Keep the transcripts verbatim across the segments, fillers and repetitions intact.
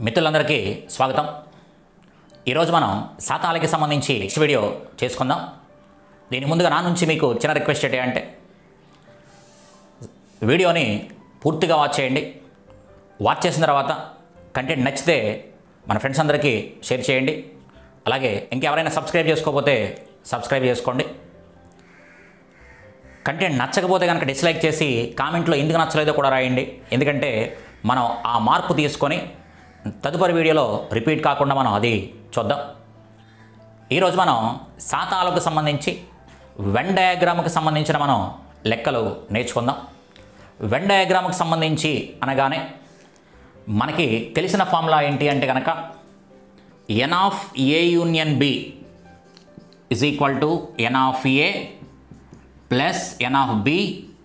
మిత్రులందరికీ స్వాగతం. ఈరోజు మనం శాతాలకి సంబంధించి నెక్స్ట్ వీడియో చేసుకుందాం. దీని ముందుగా నా నుంచి మీకు చిన్న రిక్వెస్ట్ ఏంటంటే వీడియోని పూర్తిగా వాచ్ చేయండి. వాచ్ చేసిన తర్వాత కంటెంట్ నచ్చితే మన ఫ్రెండ్స్ అందరికీ షేర్ చేయండి. అలాగే ఇంకెవరైనా సబ్స్క్రైబ్ చేసుకోకపోతే సబ్స్క్రైబ్ చేసుకోండి. కంటెంట్ నచ్చకపోతే కనుక డిస్లైక్ చేసి కామెంట్లో ఎందుకు నచ్చలేదో కూడా రాయండి. ఎందుకంటే మనం ఆ మార్పు తీసుకొని తదుపరి వీడియోలో రిపీట్ కాకుండా మనం అది చూద్దాం. ఈరోజు మనం శాతాలకు సంబంధించి వెన్ డయాగ్రామ్కి సంబంధించిన మనం లెక్కలు నేర్చుకుందాం. వెన్ డయాగ్రామ్కి సంబంధించి అనగానే మనకి తెలిసిన ఫార్ములా ఏంటి అంటే కనుక N of A union B is equal to N of A plus N of B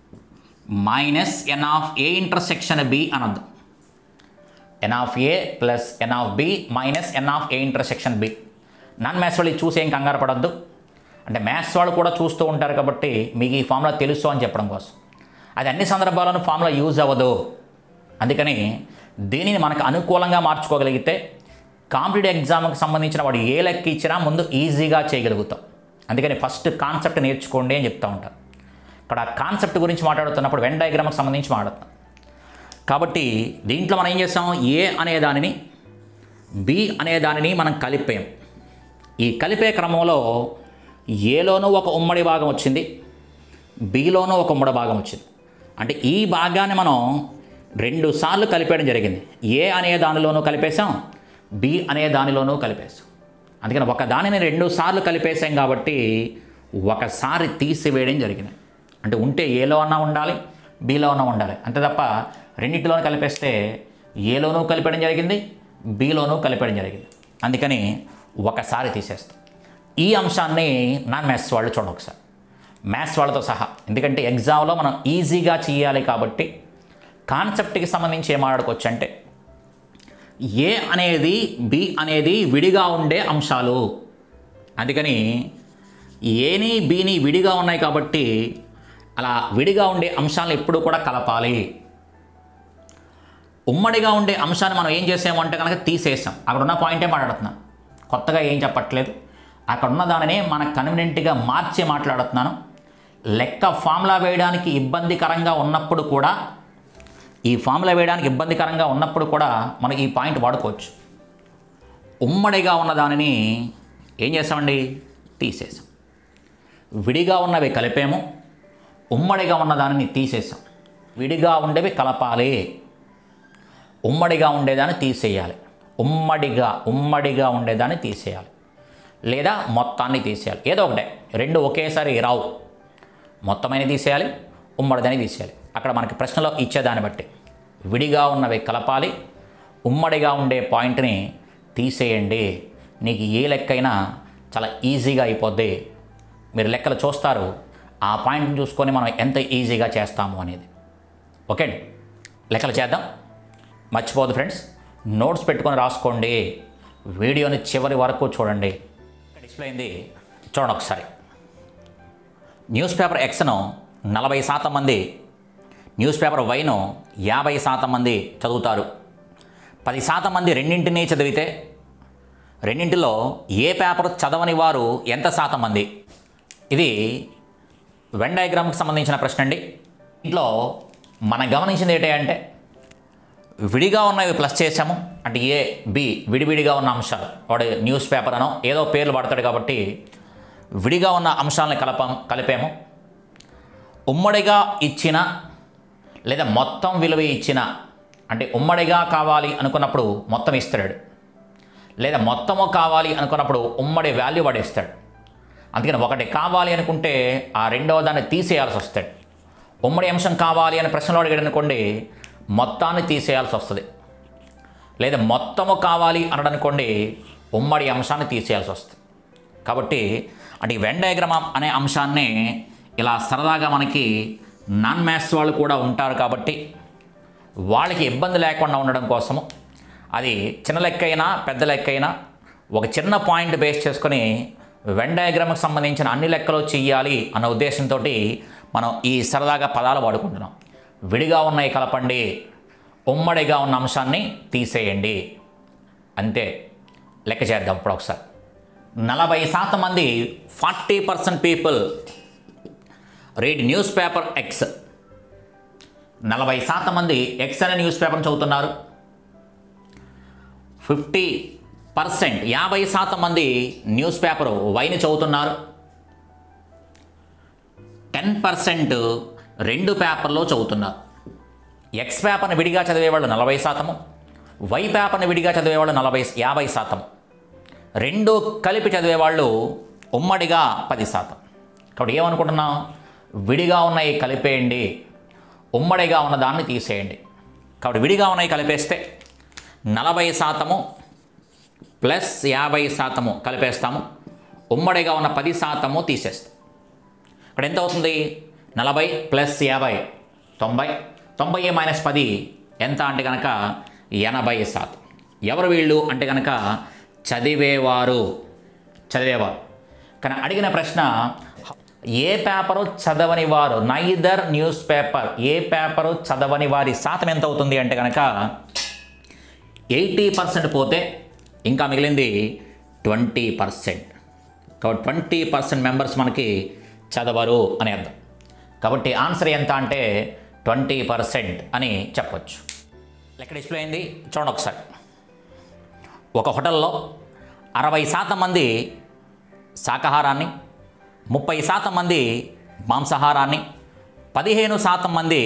minus N of A intersection B అనద్దు. N of A plus N of B minus N of A intersection B. Non maths వాళ్ళు చూసి ఏం కంగారు పడద్దు. అంటే maths వాళ్ళు కూడా చూస్తూ ఉంటారు కాబట్టి మీకు ఈ ఫార్ములా తెలుసు అని చెప్పడం కోసం. అది అన్ని సందర్భాల్లోనూ ఫార్ములా యూజ్ అవ్వదు. అందుకని దీనిని మనకు అనుకూలంగా మార్చుకోగలిగితే కాంపిటేటివ్ ఎగ్జామ్కి సంబంధించిన వాడు ఏ లెక్క ఇచ్చినా ముందు ఈజీగా చేయగలుగుతాం. అందుకని ఫస్ట్ కాన్సెప్ట్ నేర్చుకోండి అని చెప్తూ ఉంటారు. ఇక్కడ కాన్సెప్ట్ గురించి మాట్లాడుతున్నప్పుడు వెన్ డయాగ్రామ్కి సంబంధించి మాట్లాడుతాం. కాబట్టి దీంట్లో మనం ఏం చేస్తాం, ఏ అనే దానిని బి అనే దానిని మనం కలిపాం. ఈ కలిపే క్రమంలో ఏలోనూ ఒక ఉమ్మడి భాగం వచ్చింది, బిలోనూ ఒక ఉమ్మడి భాగం వచ్చింది. అంటే ఈ భాగాన్ని మనం రెండు సార్లు కలిపేయడం జరిగింది. ఏ అనే దానిలోనూ కలిపేసాం, బి అనే దానిలోనూ కలిపేసాం. అందుకని ఒక దానిని రెండు సార్లు కలిపేసాం కాబట్టి ఒకసారి తీసివేయడం జరిగింది. అంటే ఉంటే ఏలో అన్నా ఉండాలి, బిలో అన్నా ఉండాలి. అంతే తప్ప రెండింటిలోనూ కలిపేస్తే ఏలోనూ కలిపేయడం జరిగింది, బిలోనూ కలిపేయడం జరిగింది. అందుకని ఒకసారి తీసేస్తాం. ఈ అంశాన్ని నాన్ మ్యాథ్స్ వాళ్ళు చూడండి ఒకసారి, మ్యాథ్స్ వాళ్ళతో సహా. ఎందుకంటే ఎగ్జామ్లో మనం ఈజీగా చేయాలి కాబట్టి కాన్సెప్ట్కి సంబంధించి ఏం మాట్లాడుకోవచ్చు అంటే ఏ అనేది బి అనేది విడిగా ఉండే అంశాలు. అందుకని ఏని బిని విడిగా ఉన్నాయి కాబట్టి అలా విడిగా ఉండే అంశాలను ఎప్పుడు కూడా కలపాలి. ఉమ్మడిగా ఉండే అంశాన్ని మనం ఏం చేసామంటే కనుక తీసేసాం. అక్కడ ఉన్న పాయింటే మాట్లాడుతున్నాను, కొత్తగా ఏం చెప్పట్లేదు. అక్కడ ఉన్న దానినే మనకు కన్వీనియంట్గా మార్చి మాట్లాడుతున్నాను. లెక్క ఫార్ములా వేయడానికి ఇబ్బందికరంగా ఉన్నప్పుడు కూడా ఈ ఫార్ములా వేయడానికి ఇబ్బందికరంగా ఉన్నప్పుడు కూడా మనం ఈ పాయింట్ వాడుకోవచ్చు. ఉమ్మడిగా ఉన్న దానిని ఏం చేసామండి, తీసేసాం. విడిగా ఉన్నవి కలిపాము, ఉమ్మడిగా ఉన్న దానిని తీసేసాం. విడిగా ఉండేవి కలపాలి, ఉమ్మడిగా ఉండేదాన్ని తీసేయాలి. ఉమ్మడిగా ఉమ్మడిగా ఉండేదాన్ని తీసేయాలి లేదా మొత్తాన్ని తీసేయాలి. ఏదో ఒకటే, రెండు ఒకేసారి రావు. మొత్తమైన తీసేయాలి, ఉమ్మడిదాన్ని తీసేయాలి. అక్కడ మనకి ప్రశ్నలో ఇచ్చేదాన్ని బట్టి విడిగా ఉన్నవి కలపాలి, ఉమ్మడిగా ఉండే పాయింట్ని తీసేయండి. నీకు ఏ లెక్కైనా చాలా ఈజీగా అయిపోద్ది. మీరు లెక్కలు చూస్తారు, ఆ పాయింట్ని చూసుకొని మనం ఎంత ఈజీగా చేస్తాము అనేది. ఓకే, లెక్కలు చేద్దాం. మర్చిపోదు ఫ్రెండ్స్, నోట్స్ పెట్టుకొని రాసుకోండి. వీడియోని చివరి వరకు చూడండి. డిస్ప్లే అయింది చూడండి ఒకసారి. న్యూస్ పేపర్ ఎక్స్ను నలభై శాతం మంది, న్యూస్ పేపర్ వైను యాభై శాతం మంది చదువుతారు. పది శాతం మంది రెండింటినీ చదివితే రెండింటిలో ఏ పేపర్ చదవని వారు ఎంత శాతం మంది? ఇది వెన్ డయాగ్రామ్కి సంబంధించిన ప్రశ్న అండి. ఇంట్లో మనం గమనించింది ఏంటంటే విడిగా ఉన్నవి ప్లస్ చేసాము. అంటే ఏ బి విడివిడిగా ఉన్న అంశాలు, వాడు న్యూస్ పేపర్ అనో ఏదో పేర్లు పడతాడు కాబట్టి విడిగా ఉన్న అంశాలను కలపాము కలిపాము. ఉమ్మడిగా ఇచ్చిన లేదా మొత్తం విలువ ఇచ్చిన, అంటే ఉమ్మడిగా కావాలి అనుకున్నప్పుడు మొత్తం ఇస్తాడు, లేదా మొత్తము కావాలి అనుకున్నప్పుడు ఉమ్మడి వాల్యూ పడేస్తాడు. అందుకని ఒకటి కావాలి అనుకుంటే ఆ రెండవ దాన్ని తీసేయాల్సి వస్తాడు. ఉమ్మడి అంశం కావాలి అని ప్రశ్నలో అడిగాడు అనుకోండి, మొత్తాన్ని తీసేయాల్సి వస్తుంది. లేదా మొత్తము కావాలి అనడనుకోండి, ఉమ్మడి అంశాన్ని తీసేయాల్సి వస్తుంది. కాబట్టి అంటే ఈ వెన్ డయాగ్రామ్ అనే అంశాన్ని ఇలా సరదాగా మనకి నాన్ మ్యాథ్స్ వాళ్ళు కూడా ఉంటారు కాబట్టి వాళ్ళకి ఇబ్బంది లేకుండా ఉండడం కోసము, అది చిన్న లెక్క అయినా పెద్ద లెక్క అయినా ఒక చిన్న పాయింట్ బేస్ చేసుకొని వెన్ డయాగ్రామ్కి సంబంధించిన అన్ని లెక్కలు చెయ్యాలి అన్న ఉద్దేశంతో మనం ఈ సరదాగా పదాలు వాడుకుంటున్నాం. విడిగా ఉన్నాయి కలపండి, ఉమ్మడిగా ఉన్న అంశాన్ని తీసేయండి. అంతే. లెక్క చేద్దాం ఇప్పుడు ఒకసారి. నలభై శాతం మంది forty percent people read news paper X. నలభై శాతం మంది ఎక్స్ అనే న్యూస్ పేపర్ని చదువుతున్నారు. ఫిఫ్టీ పర్సెంట్ యాభై శాతం మంది న్యూస్ పేపర్ వైని చదువుతున్నారు. టెన్ పర్సెంట్ రెండు పేపర్లో చదువుతున్నారు. ఎక్స్ పేపర్ని విడిగా చదివేవాళ్ళు నలభై శాతము, వై పేపర్ని విడిగా చదివేవాళ్ళు నలభై యాభై శాతం, రెండు కలిపి చదివేవాళ్ళు ఉమ్మడిగా పది శాతం. కాబట్టి ఏమనుకుంటున్నాం, విడిగా ఉన్నాయి కలిపేయండి, ఉమ్మడిగా ఉన్న దాన్ని తీసేయండి. కాబట్టి విడిగా ఉన్నాయి కలిపేస్తే నలభై శాతము ప్లస్ యాభై శాతము కలిపేస్తాము, ఉమ్మడిగా ఉన్న పది శాతము తీసేస్తాం. ఇక్కడ ఎంత అవుతుంది, నలభై ప్లస్ యాభై తొంభై, తొంభై మైనస్ పది ఎంత అంటే కనుక ఎనభై శాతం. ఎవరు వీళ్ళు అంటే కనుక చదివేవారు, చదివేవారు. కానీ అడిగిన ప్రశ్న ఏ పేపరు చదవని వారు, నైదర్ న్యూస్ పేపర్, ఏ పేపరు చదవని వారి శాతం ఎంత అవుతుంది అంటే కనుక ఎయిటీ పర్సెంట్ పోతే ఇంకా మిగిలింది ట్వంటీ పర్సెంట్. కాబట్టి ట్వంటీ పర్సెంట్ మెంబర్స్ మనకి చదవరు అని అర్థం. కాబట్టి ఆన్సర్ ఎంత అంటే ట్వంటీ పర్సెంట్ అని చెప్పొచ్చు. లెక్క డిస్ప్లే అయింది చూడండి ఒకసారి. ఒక హోటల్లో అరవై శాతం మంది శాకాహారాన్ని, ముప్పై శాతం మంది మాంసాహారాన్ని, పదిహేను శాతం మంది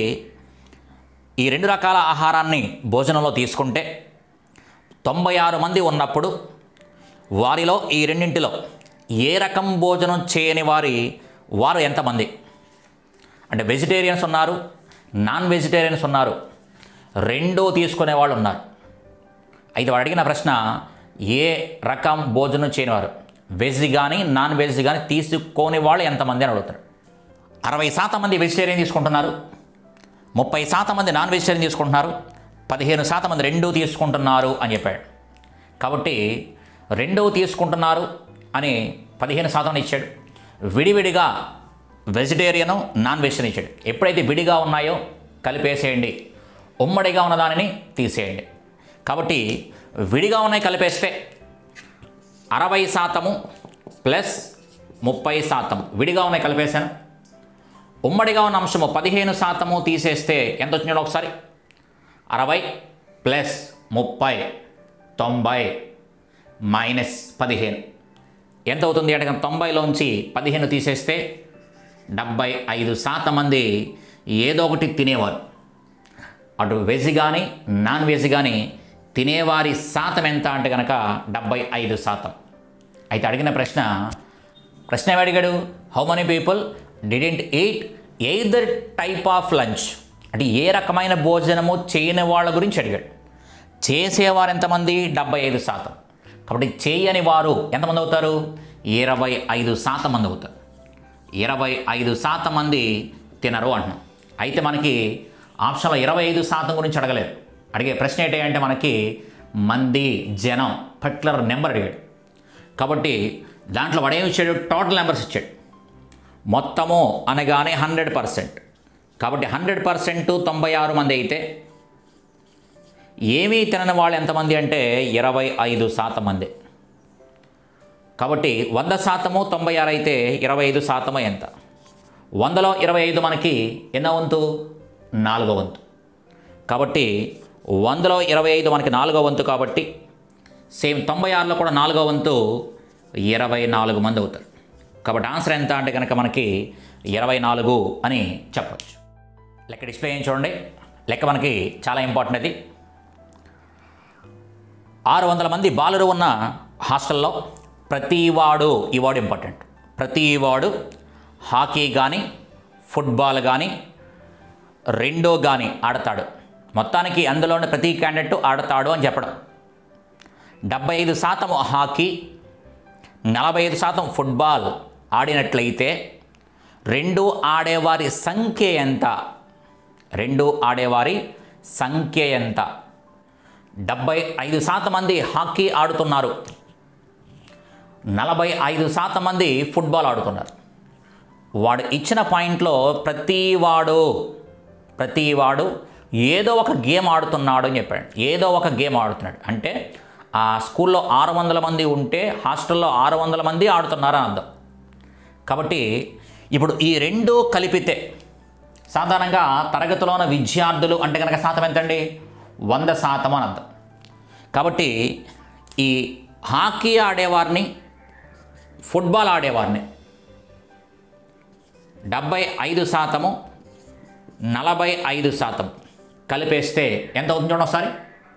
ఈ రెండు రకాల ఆహారాన్ని భోజనంలో తీసుకుంటే తొంభై ఆరు మంది ఉన్నప్పుడు వారిలో ఈ రెండింటిలో ఏ రకం భోజనం చేయని వారి వారు ఎంతమంది అంటే వెజిటేరియన్స్ ఉన్నారు, నాన్ వెజిటేరియన్స్ ఉన్నారు, రెండో తీసుకునే వాళ్ళు ఉన్నారు. అయితే వాడు అడిగిన ప్రశ్న ఏ రకం భోజనం చేయనివారు, వెజ్ కానీ నాన్ వెజ్ కానీ తీసుకోని వాళ్ళు ఎంతమంది అని అడుగుతారు. అరవై శాతం మంది వెజిటేరియన్ తీసుకుంటున్నారు, ముప్పై శాతం మంది నాన్ వెజిటేరియన్ తీసుకుంటున్నారు, పదిహేను శాతం మంది రెండూ తీసుకుంటున్నారు అని చెప్పాడు. కాబట్టి రెండూ తీసుకుంటున్నారు అని పదిహేను శాతం ఇచ్చాడు. విడివిడిగా వెజిటేరియను నాన్ వెజిటేరియన్ ఇచ్చాడు. ఎప్పుడైతే విడిగా ఉన్నాయో కలిపేసేయండి, ఉమ్మడిగా ఉన్న దానిని తీసేయండి. కాబట్టి విడిగా ఉన్నాయి కలిపేస్తే అరవై శాతము ప్లస్ ముప్పై శాతం విడిగా ఉన్నాయి కలిపేశాను. ఉమ్మడిగా ఉన్న అంశము పదిహేను శాతము తీసేస్తే ఎంత వచ్చినాడు ఒకసారి, అరవై ప్లస్ ముప్పై తొంభై మైనస్ పదిహేను ఎంత అవుతుంది అంటే తొంభైలోంచి పదిహేను తీసేస్తే డెబ్బై ఐదు శాతం మంది ఏదో ఒకటి తినేవారు. అటు వెజ్ కానీ నాన్ వెజ్ కానీ తినేవారి శాతం ఎంత అంటే కనుక డెబ్బై ఐదు శాతం. అయితే అడిగిన ప్రశ్న ప్రశ్న ఏమి అడిగాడు, how many people didn't eat either type of lunch, అంటే ఏ రకమైన భోజనము చేయని వాళ్ళ గురించి అడిగాడు. చేసేవారు ఎంతమంది, డెబ్బై ఐదు శాతం. కాబట్టి చేయని వారు ఎంతమంది అవుతారు, ఇరవై ఐదు శాతం మంది అవుతారు. ఇరవై ఐదు శాతం మంది తినరు అంటున్నాం. అయితే మనకి ఆప్షన్లో ఇరవై ఐదు శాతం గురించి అడగలేదు. అడిగే ప్రశ్న ఏంటి అంటే మనకి మంది, జనం, పర్టికులర్ నెంబర్ అడిగాడు. కాబట్టి దాంట్లో వాడు ఏమి ఇచ్చాడు, టోటల్ నెంబర్స్ ఇచ్చాడు. మొత్తము అనగానే హండ్రెడ్ పర్సెంట్. కాబట్టి హండ్రెడ్ పర్సెంట్ తొంభై ఆరు మంది అయితే ఏమీ తినని వాళ్ళు ఎంతమంది అంటే ఇరవై ఐదు శాతం మంది. కాబట్టి వంద శాతము తొంభై ఆరు అయితే ఇరవై ఐదు శాతము ఎంత, వందలో ఇరవై ఐదు మనకి ఎన్నో వంతు, నాలుగో వంతు. కాబట్టి వందలో ఇరవై ఐదు మనకి నాలుగో వంతు. కాబట్టి సేమ్ తొంభై ఆరులో కూడా నాలుగో వంతు ఇరవై నాలుగు మంది అవుతారు. కాబట్టి ఆన్సర్ ఎంత అంటే కనుక మనకి ఇరవై నాలుగు అని చెప్పచ్చు. లెక్క డిస్ప్లే ఏం చూడండి. లెక్క మనకి చాలా ఇంపార్టెంట్. అది ఆరు వందల మంది బాలురు ఉన్న హాస్టల్లో ప్రతివాడు, ఈ వాడు ఇంపార్టెంట్, ప్రతివాడు హాకీ కానీ ఫుట్బాల్ కానీ రెండో కానీ ఆడతాడు. మొత్తానికి అందులోని ప్రతి క్యాండిడేట్ ఆడతాడు అని చెప్పడం. డెబ్బై ఐదు శాతం హాకీ, నలభై ఐదు శాతం ఫుట్బాల్ ఆడినట్లయితే రెండు ఆడేవారి సంఖ్య ఎంత, రెండు ఆడేవారి సంఖ్య ఎంత? డెబ్బై ఐదు శాతం మంది హాకీ ఆడుతున్నారు, నలభై ఐదు శాతం మంది ఫుట్బాల్ ఆడుతున్నారు. వాడు ఇచ్చిన పాయింట్లో ప్రతివాడు ప్రతివాడు ఏదో ఒక గేమ్ ఆడుతున్నాడు అని చెప్పాడు. ఏదో ఒక గేమ్ ఆడుతున్నాడు అంటే ఆ స్కూల్లో ఆరు వందల మంది ఉంటే హాస్టల్లో ఆరు వందల మంది ఆడుతున్నారని అర్థం. కాబట్టి ఇప్పుడు ఈ రెండు కలిపితే సాధారణంగా తరగతిలో ఉన్న విద్యార్థులు అంటే కనుక శాతం ఎంతండి? వంద శాతం అని అర్థం. కాబట్టి ఈ హాకీ ఆడేవారిని, ఫుట్బాల్ ఆడేవారిని డెబ్బై ఐదు శాతము నలభై ఐదు శాతం కలిపేస్తే ఎంత అవుతుంది చూడండి ఒకసారి.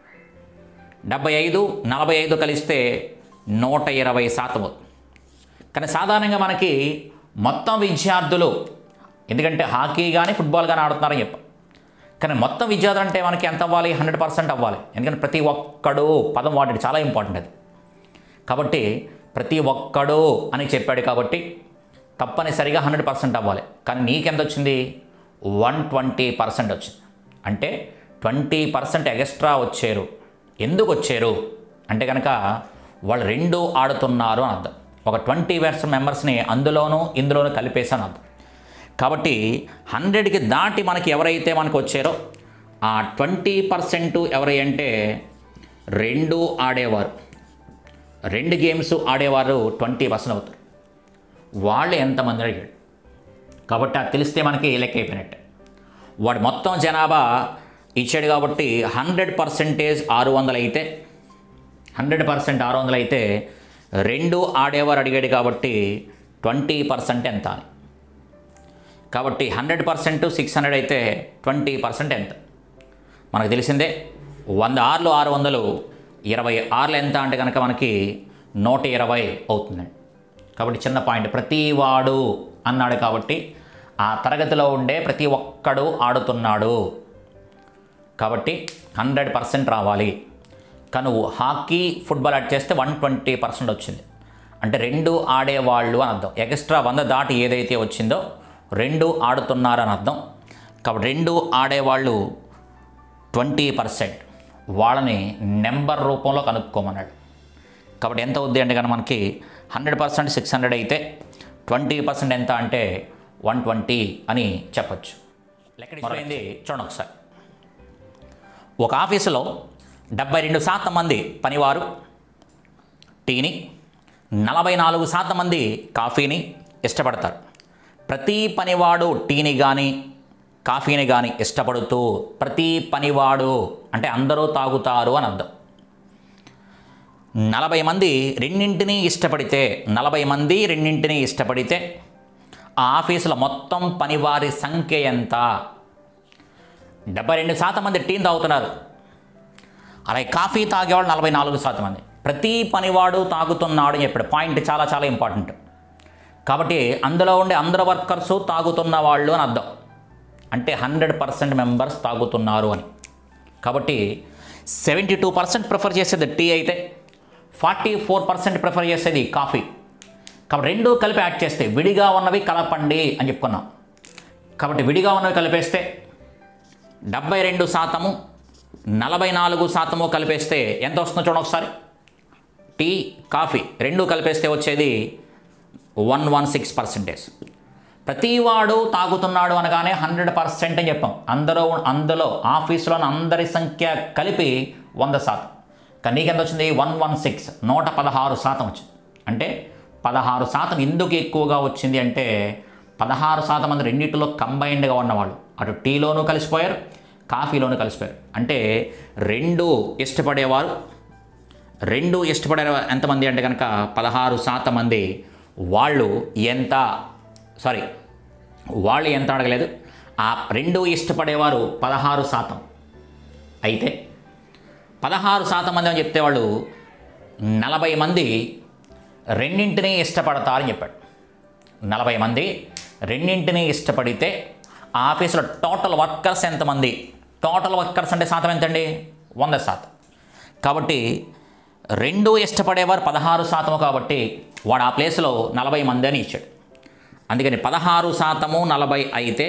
డెబ్బై ఐదు నలభై ఐదు కలిస్తే నూట ఇరవై శాతం అవుతుంది. కానీ సాధారణంగా మనకి మొత్తం విద్యార్థులు, ఎందుకంటే హాకీ కానీ ఫుట్బాల్ కానీ ఆడుతున్నారని చెప్పాం, కానీ మొత్తం విద్యార్థులు అంటే మనకి ఎంత అవ్వాలి? హండ్రెడ్ పర్సెంట్ అవ్వాలి. ఎందుకంటే ప్రతి ఒక్కడు పదం వాడేది చాలా ఇంపార్టెంట్ అది. కాబట్టి ప్రతి ఒక్కడు అని చెప్పాడు కాబట్టి తప్పనిసరిగా హండ్రెడ్ పర్సెంట్ అవ్వాలి. కానీ నీకెంత వచ్చింది? వన్ ట్వంటీ పర్సెంట్ వచ్చింది. అంటే ట్వంటీ పర్సెంట్ ఎక్స్ట్రా వచ్చారు. ఎందుకు వచ్చారు అంటే కనుక వాళ్ళు రెండు ఆడుతున్నారు అని అర్థం. ఒక ట్వంటీ పర్సెంట్ మెంబర్స్ని అందులోనూ ఇందులోనూ కలిపేసాను అర్థం. కాబట్టి హండ్రెడ్కి దాటి మనకి ఎవరైతే మనకు వచ్చారో ఆ ట్వంటీ పర్సెంట్ ఎవరై అంటే రెండు ఆడేవారు, రెండు గేమ్స్ ఆడేవారు ట్వంటీ పర్సెంట్ అవుతారు. వాళ్ళు ఎంతమంది అడిగాడు కాబట్టి అది తెలిస్తే మనకి లెక్క అయిపోయినట్టే. వాడు మొత్తం జనాభా ఇచ్చాడు కాబట్టి హండ్రెడ్ పర్సెంటేజ్ ఆరు వందలు అయితే హండ్రెడ్ పర్సెంట్ ఆరు వందలు అయితే రెండు ఆడేవారు అడిగాడు కాబట్టి ట్వంటీ పర్సెంట్ ఎంత అని. కాబట్టి హండ్రెడ్ పర్సెంట్ సిక్స్ హండ్రెడ్ అయితే ట్వంటీ పర్సెంట్ ఎంత మనకు తెలిసిందే. వంద ఆర్లు ఆరు వందలు, ఇరవై ఆర్లు ఎంత అంటే కనుక మనకి నూట ఇరవై అవుతుందండి. కాబట్టి చిన్న పాయింట్, ప్రతి వాడు అన్నాడు కాబట్టి ఆ తరగతిలో ఉండే ప్రతి ఒక్కడు ఆడుతున్నాడు కాబట్టి హండ్రెడ్ పర్సెంట్ రావాలి. కానీ నువ్వు హాకీ ఫుట్బాల్ యాడ్ చేస్తే వన్ ట్వంటీ పర్సెంట్ వచ్చింది అంటే రెండు ఆడేవాళ్ళు అని అర్థం. ఎక్స్ట్రా వంద దాటి ఏదైతే వచ్చిందో రెండు ఆడుతున్నారని అర్థం. కాబట్టి రెండు ఆడేవాళ్ళు ట్వంటీ పర్సెంట్ వాళ్ళని నెంబర్ రూపంలో కనుక్కోమన్నాడు. కాబట్టి ఎంత అవుద్ది అంటే కనుక మనకి హండ్రెడ్ పర్సెంట్ సిక్స్ హండ్రెడ్ అయితే ట్వంటీ పర్సెంట్ ఎంత అంటే వన్ ట్వంటీ అని చెప్పచ్చు. లెక్కడిపోయింది చూడండి ఒకసారి. ఒక ఆఫీసులో డెబ్బై రెండు శాతం మంది పనివారు టీని, నలభై నాలుగు శాతం మంది కాఫీని ఇష్టపడతారు. ప్రతి పనివాడు టీని కానీ కాఫీని కానీ ఇష్టపడుతూ, ప్రతి పనివాడు అంటే అందరూ తాగుతారు అని అర్థం. నలభై మంది రెండింటినీ ఇష్టపడితే నలభై మంది రెండింటినీ ఇష్టపడితే ఆ ఆఫీసులో మొత్తం పనివారి సంఖ్య ఎంత? డెబ్బై రెండు శాతం మంది టీని తాగుతున్నారు, అలాగే కాఫీ తాగేవాళ్ళు నలభై నాలుగు శాతం మంది. ప్రతి పనివాడు తాగుతున్నాడు అని చెప్పాడు. పాయింట్ చాలా చాలా ఇంపార్టెంట్. కాబట్టి అందులో ఉండే అందరు వర్కర్సు తాగుతున్న వాళ్ళు అని అర్థం. అంటే హండ్రెడ్ పర్సెంట్ మెంబర్స్ తాగుతున్నారు అని. కాబట్టి సెవెంటీ టూ పర్సెంట్ ప్రిఫర్ చేసేది టీ అయితే ఫార్టీ ఫోర్ పర్సెంట్ ప్రిఫర్ చేసేది కాఫీ. కాబట్టి రెండు కలిపి యాడ్ చేస్తే విడిగా ఉన్నవి కలపండి అని చెప్పుకున్నాం. కాబట్టి విడిగా ఉన్నవి కలిపేస్తే డెబ్బై రెండు శాతము నలభై నాలుగు శాతము కలిపేస్తే ఎంత వస్తుందో చూడండి ఒకసారి. టీ కాఫీ రెండు కలిపేస్తే వచ్చేది వన్ వన్ సిక్స్ పర్సెంటేజ్. ప్రతివాడు తాగుతున్నాడు అనగానే హండ్రెడ్ పర్సెంట్ అని చెప్పాం. అందరూ అందులో ఆఫీసులోని అందరి సంఖ్య కలిపి వంద శాతం. కానీ నీకెంత వచ్చింది? వన్ వన్ సిక్స్ నూట పదహారు శాతం వచ్చింది. అంటే పదహారు శాతం ఎందుకు ఎక్కువగా వచ్చింది అంటే పదహారు శాతం మంది రెండింటిలో కంబైన్డ్గా ఉన్నవాళ్ళు అటు టీలోనూ కలిసిపోయారు, కాఫీలోనూ కలిసిపోయారు. అంటే రెండు ఇష్టపడేవారు, రెండు ఇష్టపడే ఎంతమంది అంటే కనుక పదహారు శాతం మంది. వాళ్ళు ఎంత సారీ వాళ్ళు ఎంత అడగలేదు, ఆ రెండు ఇష్టపడేవారు పదహారు శాతం అయితే పదహారు శాతం మంది అని చెప్తే వాళ్ళు నలభై మంది రెండింటినీ ఇష్టపడతారని చెప్పాడు. నలభై మంది రెండింటినీ ఇష్టపడితే ఆ ఆఫీసులో టోటల్ వర్కర్స్ ఎంతమంది? టోటల్ వర్కర్స్ అంటే శాతం ఎంతండి? వంద శాతం. కాబట్టి రెండు ఇష్టపడేవారు పదహారు శాతము కాబట్టి వాడు ఆ ప్లేస్లో నలభై మంది అని ఇచ్చాడు. అందుకని పదహారు శాతము నలభై అయితే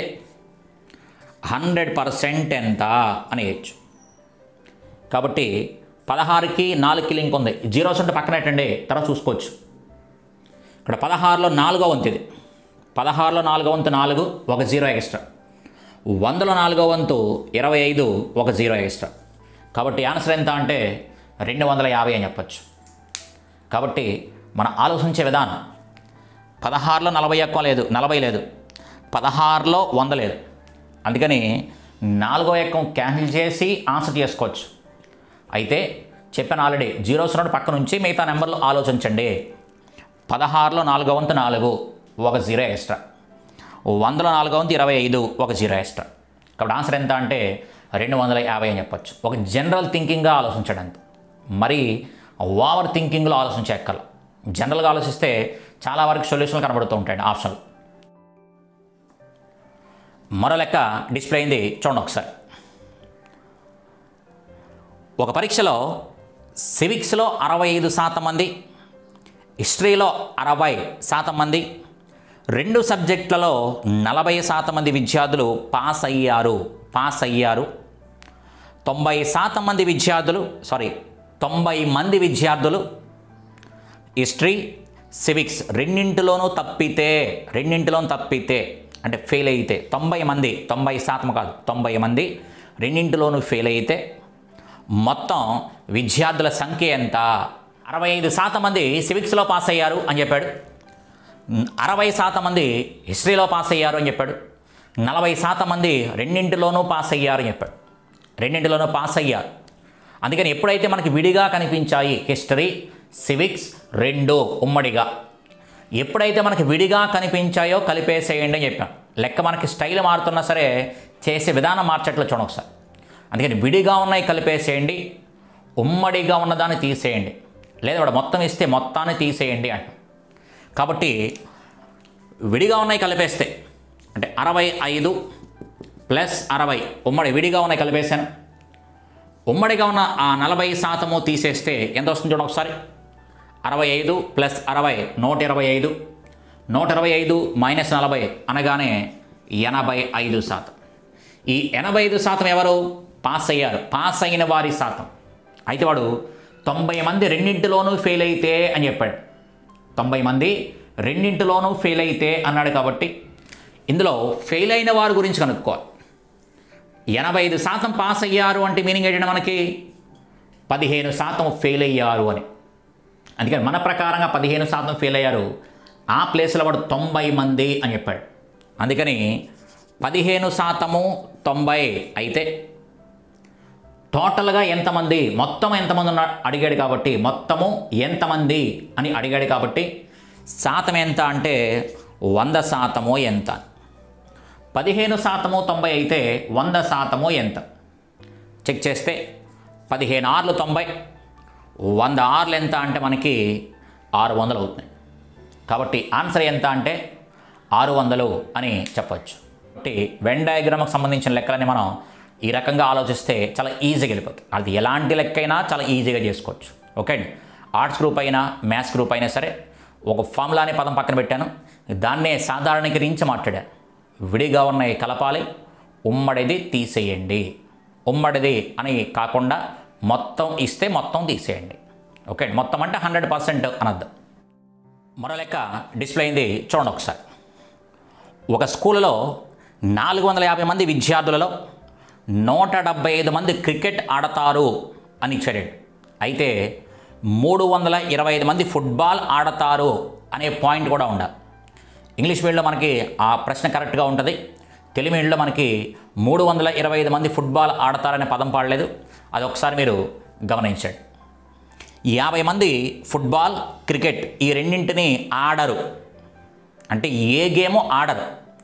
హండ్రెడ్ పర్సెంట్ ఎంత అని ఇచ్చు. కాబట్టి పదహారుకి నాలుగుకి లింక్ ఉంది. జీరోస్ ఉంటే పక్కన పెట్టండి, తర్వాత చూసుకోవచ్చు. ఇక్కడ పదహారులో నాలుగో వంతు ఇది. పదహారులో నాలుగో వంతు నాలుగు, ఒక జీరో ఎక్స్ట్రా. వందలో నాలుగో వంతు ఇరవై ఐదు, ఒక జీరో ఎక్స్ట్రా. కాబట్టి ఆన్సర్ ఎంత అంటే రెండు వందల యాభై అని చెప్పచ్చు. కాబట్టి మనం ఆలోచించే విధానం పదహారులో నలభై ఎక్కువ లేదు, నలభై లేదు, పదహారులో వంద లేదు. అందుకని నాలుగో ఎక్కం క్యాన్సిల్ చేసి ఆన్సర్ చేసుకోవచ్చు. అయితే చెప్పాను ఆల్రెడీ, జీరోస్ రెండు పక్క నుంచి మిగతా నెంబర్లు ఆలోచించండి. పదహారులో నాలుగో వంతు నాలుగు, ఒక జీరో ఎక్స్ట్రా. వందలో నాలుగో వంతు ఇరవై ఐదు, ఒక జీరో ఎక్స్ట్రా. కాబట్టి ఆన్సర్ ఎంత అంటే రెండు వందల యాభై అని చెప్పచ్చు. ఒక జనరల్ థింకింగ్గా ఆలోచించడం అంతే, మరి ఓవర్ థింకింగ్లో ఆలోచించే ఎక్కల. జనరల్గా ఆలోచిస్తే చాలా వరకు సొల్యూషన్లు కనబడుతూ ఉంటాయండి ఆప్షన్లు. మరో లెక్క డిస్ప్లే అయింది చూడండి ఒకసారి. ఒక పరీక్షలో సివిక్స్లో అరవై ఐదు శాతం మంది, హిస్టరీలో అరవై శాతం మంది, రెండు సబ్జెక్టులలో నలభై శాతం మంది విద్యార్థులు పాస్ అయ్యారు పాస్ అయ్యారు తొంభై శాతం మంది విద్యార్థులు సారీ తొంభై మంది విద్యార్థులు హిస్టరీ సివిక్స్ రెండింటిలోనూ తప్పితే రెండింటిలోనూ తప్పితే అంటే ఫెయిల్ అయితే తొంభై మంది తొంభై శాతం కాదు తొంభై మంది రెండింటిలోనూ ఫెయిల్ అయితే మొత్తం విద్యార్థుల సంఖ్య ఎంత? అరవై ఐదు శాతం మంది సివిక్స్లో పాస్ అయ్యారు అని చెప్పాడు, అరవై శాతం మంది హిస్టరీలో పాస్ అయ్యారు అని చెప్పాడు, నలభై శాతం మంది రెండింటిలోనూ పాస్ అయ్యారు అని చెప్పాడు. రెండింటిలోనూ పాస్ అయ్యారు. అందుకని ఎప్పుడైతే మనకి విడిగా కనిపించాయి హిస్టరీ సివిక్స్ రెండు ఉమ్మడిగా, ఎప్పుడైతే మనకి విడిగా కనిపించాయో కలిపేసేయండి అని చెప్పాం. లెక్క మనకి స్టైల్ మారుతున్నా సరే చేసే విధానం మార్చట్లు చూడండి ఒకసారి. అందుకని విడిగా ఉన్నాయి కలిపేసేయండి, ఉమ్మడిగా ఉన్నదాన్ని తీసేయండి, లేదా వాడు మొత్తం ఇస్తే మొత్తాన్ని తీసేయండి అంట. కాబట్టి విడిగా ఉన్నాయి కలిపేస్తే అంటే అరవై ఐదు ప్లస్ అరవై ఉమ్మడి విడిగా ఉన్నాయి కలిపేశాను. ఉమ్మడిగా ఉన్న ఆ నలభై శాతము తీసేస్తే ఎంత వస్తుంది చూడండి ఒకసారి. అరవై ఐదు ప్లస్ అరవై నూట ఇరవై ఐదు, నూట ఇరవై ఐదు మైనస్ నలభై అనగానే ఎనభై ఐదు శాతం. ఈ ఎనభై ఐదు శాతం ఎవరు? పాస్ అయ్యారు, పాస్ అయిన వారి శాతం. అయితే వాడు తొంభై మంది రెండింటిలోనూ ఫెయిల్ అయితే అని చెప్పాడు. తొంభై మంది రెండింటిలోనూ ఫెయిల్ అయితే అన్నాడు. కాబట్టి ఇందులో ఫెయిల్ అయిన వారి గురించి కనుక్కోవాలి. ఎనభై ఐదు శాతం పాస్ అయ్యారు అంటే మీనింగ్ ఏంటంటే మనకి పదిహేను శాతం ఫెయిల్ అయ్యారు అని. అందుకని మన ప్రకారంగా పదిహేను శాతం ఫెయిల్ అయ్యారు, ఆ ప్లేస్లో వాడు తొంభై మంది అని చెప్పాడు. అందుకని పదిహేను శాతము తొంభై అయితే టోటల్గా ఎంతమంది, మొత్తం ఎంతమంది ఉన్న అడిగాడు కాబట్టి మొత్తము ఎంతమంది అని అడిగాడు కాబట్టి శాతం ఎంత అంటే వంద శాతము ఎంత. పదిహేను శాతము తొంభై అయితే వంద శాతము ఎంత చెక్ చేస్తే పదిహేను ఆర్లు తొంభై, వంద ఆర్లు ఎంత అంటే మనకి ఆరు వందలు అవుతుంది. కాబట్టి ఆన్సర్ ఎంత అంటే ఆరు వందలు అని చెప్పచ్చు. కాబట్టి వెన్ డయాగ్రామ్కి సంబంధించిన లెక్కలని మనం ఈ రకంగా ఆలోచిస్తే చాలా ఈజీగా వెళ్ళిపోతుంది. అది ఎలాంటి లెక్క అయినా చాలా ఈజీగా చేసుకోవచ్చు. ఓకే అండి. ఆర్ట్స్ గ్రూప్ అయినా మ్యాథ్స్ గ్రూప్ అయినా సరే ఒక ఫార్ములా అనే పదం పక్కన పెట్టాను, దాన్నే సాధారణీకరించి మాట్లాడాను. విడిగా ఉన్నాయి కలపాలి, ఉమ్మడిది తీసేయండి. ఉమ్మడిది అని కాకుండా మొత్తం ఇస్తే మొత్తం తీసేయండి. ఓకే, మొత్తం అంటే హండ్రెడ్ పర్సెంట్ అనర్థం. మరో లెక్క డిస్ప్లే అయింది చూడండి ఒకసారి. ఒక స్కూల్లో నాలుగు వందల యాభై మంది విద్యార్థులలో నూట డెబ్బై ఐదు మంది క్రికెట్ ఆడతారు అని ఇచ్చాడు. అయితే మూడు వందల ఇరవై ఐదు మంది ఫుట్బాల్ ఆడతారు అనే పాయింట్ కూడా ఉండాలి. ఇంగ్లీష్ మీడియంలో మనకి ఆ ప్రశ్న కరెక్ట్గా ఉంటుంది. తెలుగు మీడియంలో మనకి మూడు వందల ఇరవై ఐదు మంది ఫుట్బాల్ ఆడతారనే పదం పాడలేదు. అది ఒకసారి మీరు గమనించండి. యాభై మంది ఫుట్బాల్ క్రికెట్ ఈ రెండింటిని ఆడరు అంటే ఏ గేమో ఆడరు.